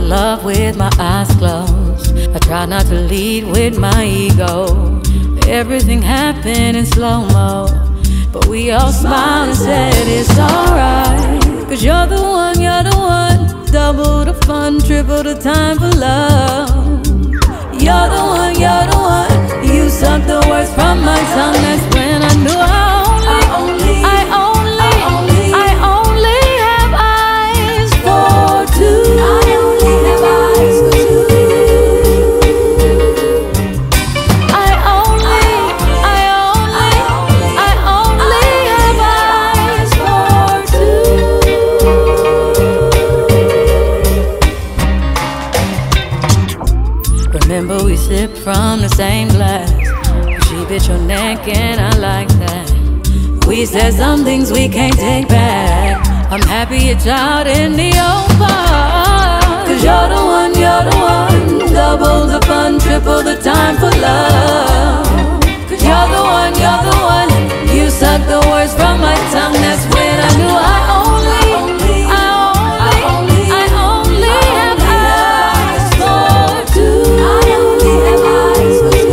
love with my eyes closed. I try not to lead with my ego. Everything happened in slow-mo, but we all smiled and said it's alright. Cause you're the one, you're the one. Double the fun, triple the time for love. You're the one, you're the one. You sucked the words from my tongue. That's when I knew I only have eyes for two. I only have eyes for two. I only have eyes for two. Remember we sipped from the same glass. She bit your neck and I like that. We said some things we can't take back. I'm happy it's out in the open. Cause you're the one, you're the one. Double the fun, triple the time for love. Cause you're the one, you're the one. You suck the words from my tongue. That's when I knew I only have eyes for two. I only have eyes for two.